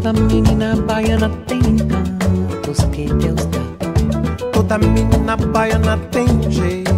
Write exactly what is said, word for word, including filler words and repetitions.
Toda menina baiana tem encantos que Deus dá. Toda menina baiana tem um jeito